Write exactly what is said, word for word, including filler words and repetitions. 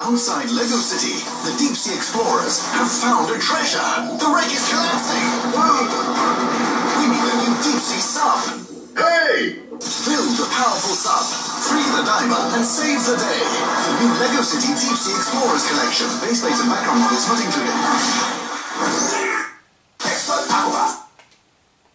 Outside Lego City, the Deep Sea Explorers have found a treasure. The wreck is collapsing. We need a new Deep Sea sub. Hey! Build a powerful sub, free the diver, and save the day. The new Lego City Deep Sea Explorers collection. Base plate and background models not included.